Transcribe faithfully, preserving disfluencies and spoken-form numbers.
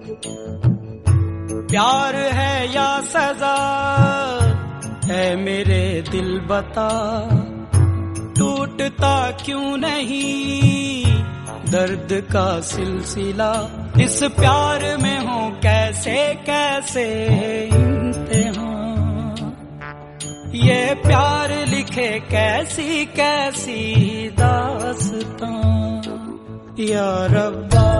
प्यार है या सजा है मेरे दिल बता, टूटता क्यों नहीं दर्द का सिलसिला। इस प्यार में हो कैसे कैसे इम्तिहान, ये प्यार लिखे कैसी कैसी दास्तां। या रब्बा